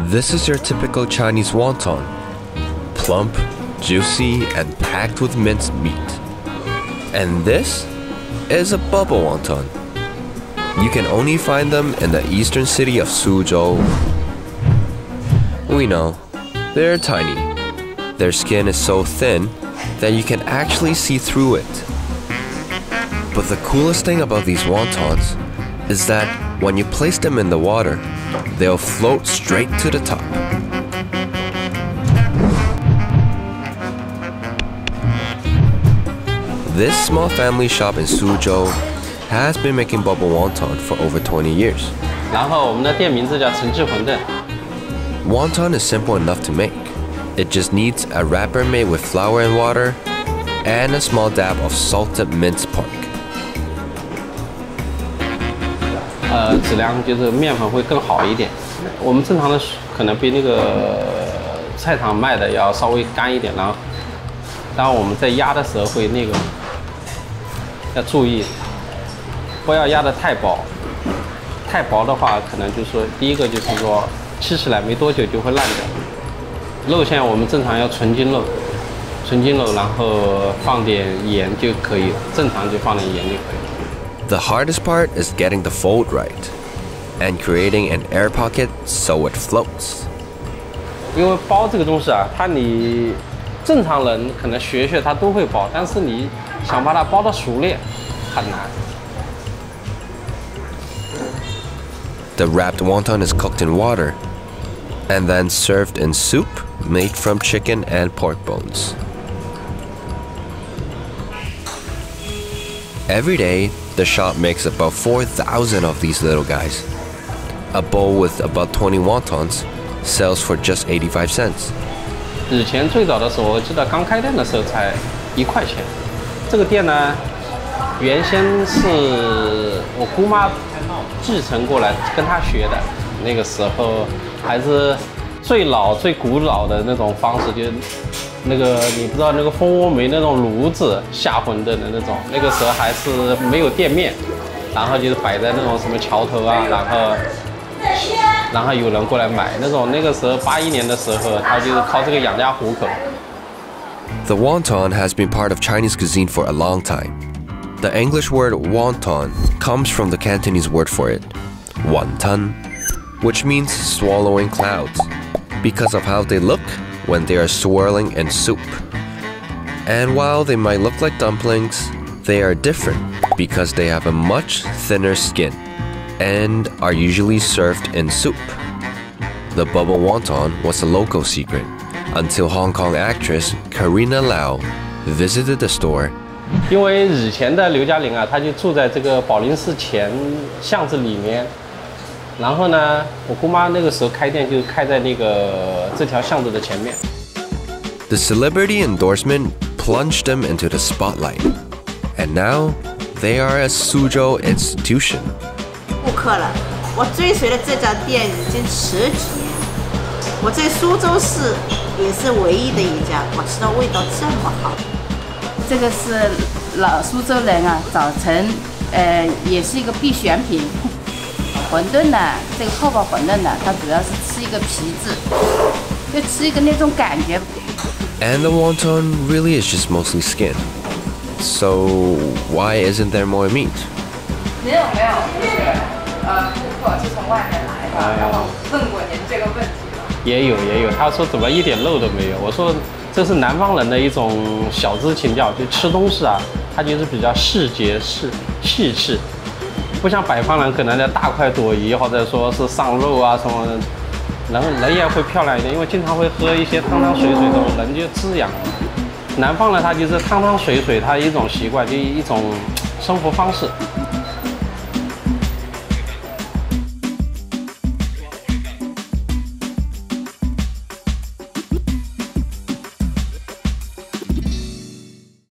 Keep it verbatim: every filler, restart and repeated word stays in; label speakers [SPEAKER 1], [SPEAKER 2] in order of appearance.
[SPEAKER 1] This is your typical Chinese wonton. Plump, juicy, and packed with minced meat. And this is a bubble wonton. You can only find them in the eastern city of Suzhou. We know, they're tiny. Their skin is so thin that you can actually see through it. But the coolest thing about these wontons is that when you place them in the water, they'll float straight to the top. This small family shop in Suzhou has been making bubble wonton for over twenty years.
[SPEAKER 2] 然后我们的店名字叫陈记馄饨。
[SPEAKER 1] Wonton is simple enough to make. It just needs a wrapper made with flour and water and a small dab of salted minced pork.
[SPEAKER 2] 呃，质量就是面粉会更好一点。我们正常的可能比那个菜场卖的要稍微干一点，然后，当然我们在压的时候会那个要注意，不要压得太薄。太薄的话，可能就是说，第一个就是说吃起来没多久就会烂掉。肉馅我们正常要纯筋肉，纯筋肉，然后放点盐就可以了，正常就放点盐就可以了。
[SPEAKER 1] The hardest part is getting the fold right and creating an air pocket so it floats.
[SPEAKER 2] 因为包这个东西啊，它你正常人可能学学它都会包，但是你想把它包得熟练很难。
[SPEAKER 1] The wrapped wonton is cooked in water and then served in soup made from chicken and pork bones. Every day, the shop makes about four thousand of these little guys. A bowl with about twenty wontons sells for just eighty-five cents.
[SPEAKER 2] 以前最早的时候，我记得刚开店的时候才一块钱。这个店呢，原先是我姑妈继承过来跟她学的，那个时候还是最老最古老的那种方式，就是那个你不知道那个蜂窝煤那种炉子下馄饨的那种，那个时候还是没有店面，然后就是摆在那种什么桥头啊，然后然后有人过来买那种，那个时候八一年的时候，他就是靠这个养家糊口。
[SPEAKER 1] The wonton has been part of Chinese cuisine for a long time. The English word wonton comes from the Cantonese word for it, wonton, which means swallowing clouds, because of how they look when they are swirling in soup. And while they might look like dumplings, they are different because they have a much thinner skin and are usually served in soup. The bubble wonton was a local secret until Hong Kong actress Karina Lau visited the store.
[SPEAKER 2] 因为以前的刘嘉玲啊，她就住在这个宝林寺前巷子里面。然后呢，我姑妈那个时候开店就开在那个这条巷子的前面。
[SPEAKER 1] The celebrity endorsement plunged them into the spotlight, and now they are a Suzhou institution.
[SPEAKER 3] 顾客了，我追随了这家店已经十几年，我在苏州市也是唯一的一家，我吃到味道这么好。
[SPEAKER 4] 这个是老苏州人啊，早晨，呃，也是一个必选品。 馄饨呢，这个泡泡馄饨呢，它主要是吃一个皮质，就吃一个那种感觉。
[SPEAKER 1] And the wonton really is just mostly skin. So why isn't there more meat?
[SPEAKER 4] 您有没有就是呃顾客是从外面来的，然后问过您这个问题吗？
[SPEAKER 2] 也有也有，他说怎么一点肉都没有？我说这是南方人的一种小资情调，就吃东西啊，他就是比较细节细细致。 不像北方人可能在大快朵颐，或者说是上肉啊什么，人人也会漂亮一点，因为经常会喝一些汤汤水水，这种人就滋养。南方呢，他就是汤汤水水，他一种习惯，就一种生活方式。